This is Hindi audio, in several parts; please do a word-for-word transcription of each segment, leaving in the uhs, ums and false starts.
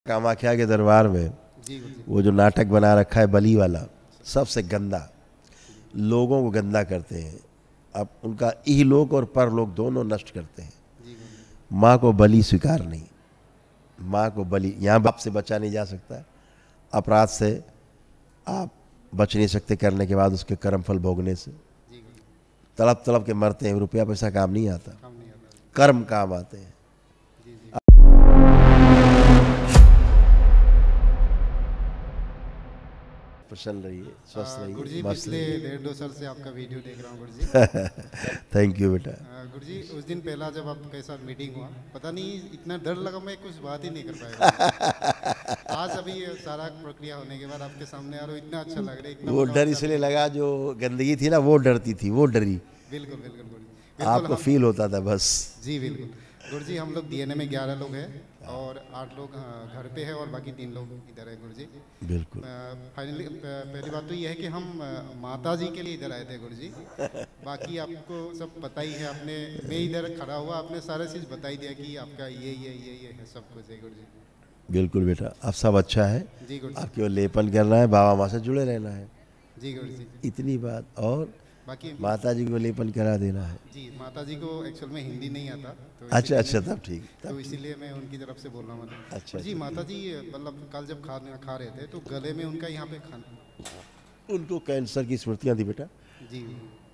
कामाख्या के दरबार में वो जो नाटक बना रखा है बलि वाला, सबसे गंदा, लोगों को गंदा करते हैं। अब उनका इहलोक और परलोक दोनों नष्ट करते हैं। माँ को बलि स्वीकार नहीं, माँ को बलि, यहाँ बाप से बचा नहीं जा सकता, अपराध से आप बच नहीं सकते करने के बाद उसके कर्म फल भोगने से। तड़प तड़प के मरते हैं, रुपया पैसा काम नहीं आता, कर्म काम आते हैं। प्रसन्न रहिए, स्वस्थ रहिए, मस्त पिछले रहिए। डेढ़ दो साल से आपका वीडियो देख रहा हूँ गुरुजी। थैंक यू बेटा। गुरुजी उस दिन पहला जब आपके साथ मीटिंग हुआ, पता नहीं इतना डर लगा मैं कुछ बात ही नहीं कर पाया। आज अभी ये सारा प्रक्रिया होने के बाद आपके सामने आ रहा हूँ, इतना अच्छा लग रहा है, इतना वो डर इसलिए लगा, जो गंदगी थी ना वो डरती थी, वो डरी। बिल्कुल बिल्कुल गुरुजी, आपको फील होता था बस। जी बिल्कुल गुरुजी। हम लोग डीएनए में ग्यारह लोग हैं और आठ लोग घर पे हैं और बाकी तीन लोग इधर है गुरुजी। बिल्कुल। फाइनली पहली बात तो ये है कि हम माता जी के लिए इधर आए थे गुरुजी। बाकी आपको सब पता ही है, आपने, मैं इधर खड़ा हुआ, आपने सारे चीज़ बताई दिया कि आपका ये ये ये ये है, सब कुछ है गुरुजी। बिल्कुल बेटा, अब सब अच्छा है जी गुरुजी। आपके लेपन करना है, बाबा माँ से जुड़े रहना है, जी गुरुजी। इतनी बात। और बाकी माता जी को लेपन करा देना है। जी, माता जी को एक्चुअल में हिंदी नहीं आता तो अच्छा अच्छा, तब ठीक, तो तब इसीलिए मैं उनकी तरफ से बोल रहा हूँ। मतलब अच्छा जी, माता जी मतलब कल जब खा खा रहे थे तो गले में उनका यहाँ पे खाना, उनको कैंसर की स्मृतियाँ थी बेटा, जी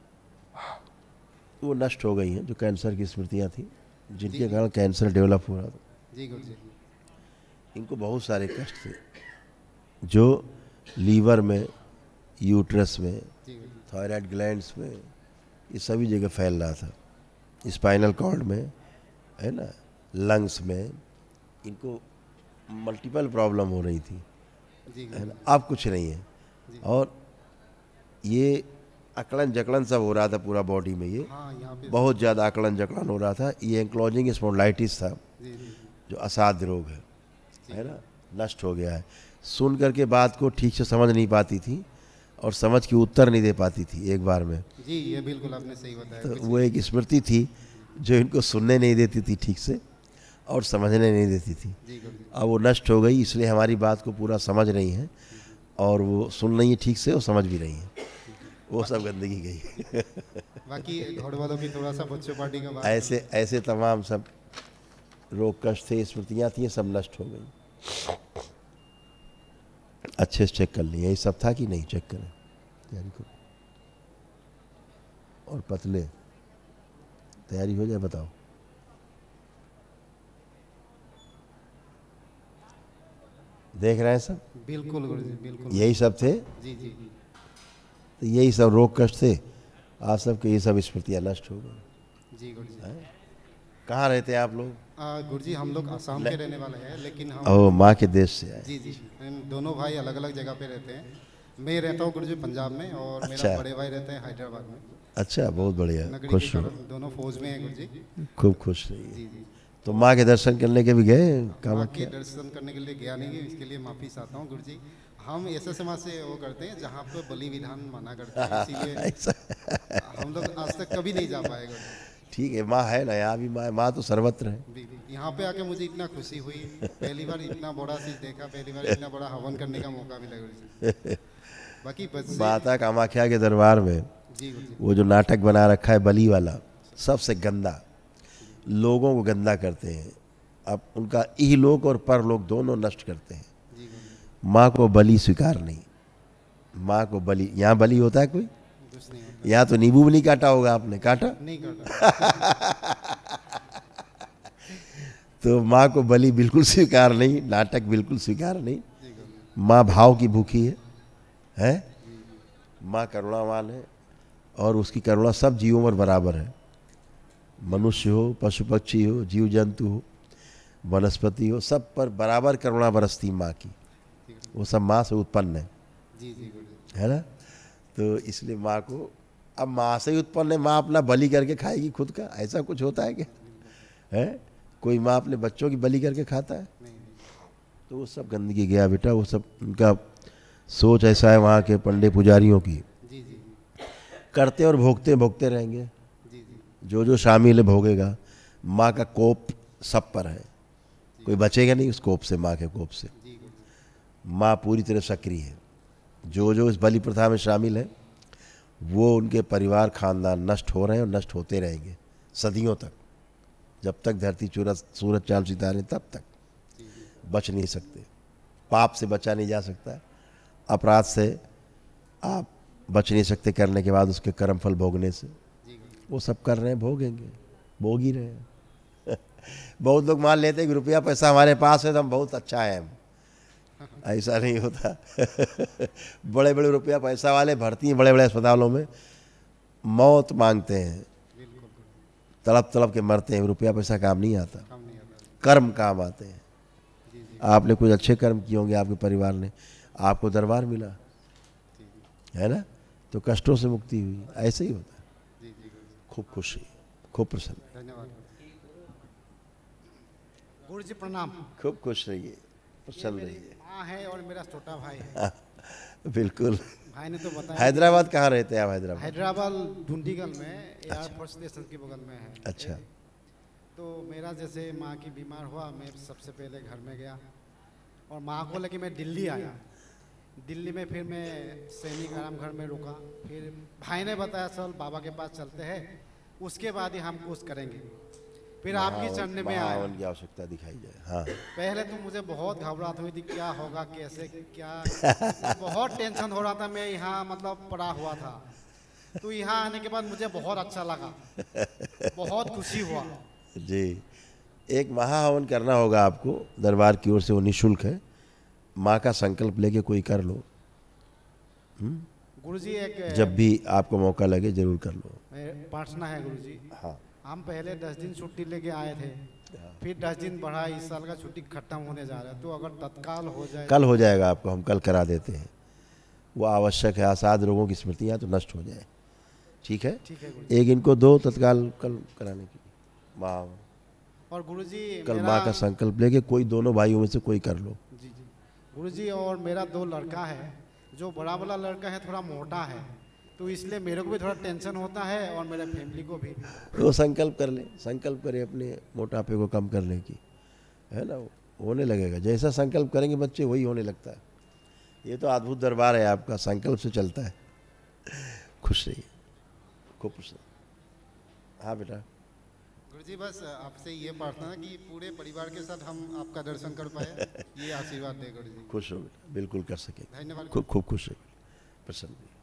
वो नष्ट हो गई हैं। जो कैंसर की स्मृतियाँ थी, जिनके कारण कैंसर डेवलप हो रहा था, जी गुरुजी। इनको बहुत सारे कष्ट थे, जो लीवर में, यूट्रस में, जी थायराइड ग्लैंड्स में, ये सभी जगह फैल रहा था, स्पाइनल कॉर्ड में, है ना, लंग्स में, इनको मल्टीपल प्रॉब्लम हो रही थी, जी है ना। अब कुछ नहीं है, और ये अकड़न जकड़न सब हो रहा था पूरा बॉडी में, ये हाँ, यहाँ पे बहुत ज़्यादा अकड़न जकड़न हो रहा था। ये एंक्लोजिंग स्पॉन्डिलाइटिस था, जी जी जो असाध्य रोग है, है ना, नष्ट हो गया है। सुन करके बात को ठीक से समझ नहीं पाती थी और समझ के उत्तर नहीं दे पाती थी एक बार में। जी, ये बिल्कुल आपने सही बताया। तो वो एक स्मृति थी जो इनको सुनने नहीं देती थी ठीक से और समझने नहीं देती थी। जी गुरुजी। अब वो नष्ट हो गई, इसलिए हमारी बात को पूरा समझ रही हैं और वो सुन रही है ठीक से और समझ भी रही हैं। वो सब गंदगी गई। बाकी घोड़ वालों की थोड़ा सा बच्चों पार्टी का बात, ऐसे ऐसे तमाम सब रोग कष्ट थे, स्मृतियाँ थी, सब नष्ट हो गई। अच्छे से चेक कर लिए, यही सब था कि नहीं, चेक करें तैयारी को। और पतले तैयारी हो जाए, बताओ। देख रहे हैं सब, बिल्कुल गुरुजी, बिल्कुल। यही सब थे, जी जी तो यही सब रोग कष्ट थे। आप सबके ये सब स्मृतियाँ नष्ट हो गई। जी गुरुजी। कहाँ रहते हैं आप लोग? आ, गुरुजी हम लोग आसाम के रहने वाले हैं, लेकिन हम ओ, माँ के देश से आए। जी जी हम दोनों भाई अलग अलग जगह पे रहते हैं। मैं रहता हूँ गुरुजी पंजाब में और अच्छा। मेरा बड़े भाई रहते हैं हैदराबाद में। अच्छा, बहुत बढ़िया, नगरी खुश के हो, तरफ, दोनों फौज में हैं गुरुजी। खूब खुश रहिए। जी जी। तो माँ के दर्शन करने के भी गए माँ के कामाख्या? दर्शन करने के लिए गया नहीं है, इसके लिए माफ़ी चाहता हूँ गुरुजी। हम ऐसे समाज से वो करते हैं जहाँ पर बलि विधान माना करते हैं, इसीलिए ऐसा हम लोग आज तक कभी नहीं जा पाए गुरुजी। ठीक है, माँ है ना, यहाँ भी माँ है, माँ तो सर्वत्र है। जी, जी। यहाँ पे आके मुझे इतना खुशी हुई, पहली बार इतना बड़ा चीज़ देखा, पहली बार इतना बड़ा हवन करने का मौका मिला गुरुजी। बाकी बच्चे, माता कामाख्या के दरबार में जी गुरुजी, वो जो नाटक बना रखा है बलि वाला, सबसे गंदा, लोगों को गंदा करते हैं। अब उनका इहलोक और परलोक दोनों नष्ट करते हैं। जी गुरुजी। माँ को बलि स्वीकार नहीं, माँ को बलि, यहाँ बलि होता है कोई? कुछ नहीं होता, यहाँ तो नींबू भी नहीं काटा होगा आपने, काटा? नहीं करता। तो माँ को बलि बिल्कुल स्वीकार नहीं, नाटक बिल्कुल स्वीकार नहीं। जी गुरुजी। माँ भाव की भूखी है, है? माँ करुणावान है और उसकी करुणा सब जीवों पर बराबर है। मनुष्य हो, पशु पक्षी हो, जीव जंतु हो, वनस्पति हो, सब पर बराबर करुणा बरसती माँ की। वो सब माँ से उत्पन्न है, जी जी गुरुजी। है ना। तो इसलिए माँ को, अब माँ से ही उत्पन्न है, माँ अपना बलि करके खाएगी खुद का? ऐसा कुछ होता है क्या? है कोई माँ अपने बच्चों की बलि करके खाता है? नहीं नहीं। तो वो सब गंदगी गया बेटा, वो सब उनका सोच ऐसा है वहाँ के पंडे पुजारियों की। जी जी करते और भोगते भोगते रहेंगे, जी जी जो जो शामिल है भोगेगा। माँ का कोप सब पर है, कोई बचेगा नहीं उस कोप से, माँ के कोप से। जी गुरु जी। माँ पूरी तरह सक्रिय है। जो जो इस बलि प्रथा में शामिल है वो उनके परिवार खानदान नष्ट हो रहे हैं और नष्ट होते रहेंगे सदियों तक, जब तक धरती चूरज सूरज चांद सितारे तब तक बच नहीं सकते। पाप से बचा नहीं जा सकता, अपराध से आप बच नहीं सकते करने के बाद उसके कर्म फल भोगने से। वो सब कर रहे हैं, भोगेंगे, भोग ही रहे हैं। बहुत लोग मान लेते हैं कि रुपया पैसा हमारे पास है तो हम बहुत अच्छा है, हम ऐसा नहीं होता। बड़े बड़े रुपया पैसा वाले भर्ती हैं बड़े बड़े अस्पतालों में, मौत मांगते हैं, तड़प तड़प के मरते हैं। रुपया पैसा काम नहीं आता, कर्म काम आते हैं। आपने कुछ अच्छे कर्म किए होंगे, आपके परिवार ने, आपको दरबार मिला है ना, तो कष्टों से मुक्ति हुई। ऐसे ही होता है। खूब खुशी, खूब प्रसन्न। धन्यवाद गुरु जी। प्रणाम। खूब खुश रहिए, प्रसन्न रहिए। माँ है और मेरा छोटा भाई है। बिल्कुल। भाई ने तो बताया। हैदराबाद कहाँ रहते हैं आप? हैदराबाद हैदराबाद ढूंढीगल में एयरफोर्स स्टेशन के बगल में है। अच्छा। तो मेरा जैसे माँ की बीमार हुआ, मैं सबसे पहले घर में गया और माँ को लेके मैं दिल्ली आया। दिल्ली में फिर मैं सैनिक आराम घर में रुका। फिर भाई ने बताया चल बाबा के पास चलते हैं, उसके बाद ही हम कुछ करेंगे। फिर आपकी चरणने में आया। की आवश्यकता दिखाई जाए। हाँ। पहले तो मुझे बहुत घबराहट हुई थी, क्या होगा, कैसे, क्या, बहुत टेंशन हो रहा था। मैं यहाँ मतलब पड़ा हुआ था। तो यहाँ आने के बाद मुझे बहुत अच्छा लगा, बहुत खुशी हुआ जी। एक महाहवन करना होगा आपको, दरबार की ओर से, वो निःशुल्क है। माँ का संकल्प लेके कोई कर लो। गुरुजी एक जब भी आपको मौका लगे जरूर कर लो। प्रार्थना है गुरुजी। हाँ। हम पहले दस दिन छुट्टी लेके आए थे, फिर दस दिन बढ़ा, इस साल का छुट्टी खत्म होने जा रहा है। तो अगर तत्काल हो जाए। कल हो जाएगा आपको, हम कल करा देते हैं। वो आवश्यक है, आसाद रोगों की स्मृतियाँ तो नष्ट हो जाए। ठीक है, ठीक है। एक इनको दो तत्काल कल कराने की। माँ और गुरुजी कल माँ का संकल्प लेके कोई दोनों भाइयों में से कोई कर लो। जी जी गुरुजी। और मेरा दो लड़का है, जो बड़ा वाला लड़का है थोड़ा मोटा है, तो इसलिए मेरे को भी थोड़ा टेंशन होता है और मेरे फैमिली को भी। वो संकल्प कर ले, संकल्प करे अपने मोटापे को कम करने की, है ना, वो होने लगेगा। जैसा संकल्प करेंगे बच्चे वही होने लगता है। ये तो अद्भुत दरबार है आपका, संकल्प से चलता है। खुश रहिए, खूब खुश रहिए। हाँ बेटा। गुरुजी बस आपसे ये प्रार्थना है कि पूरे परिवार के साथ हम आपका दर्शन कर पाए, ये आशीर्वाद दे गुरुजी। खुश हो बेटा, बिल्कुल कर सके। धन्यवाद। खूब खूब खुश रहिए, प्रसन्न रहिए।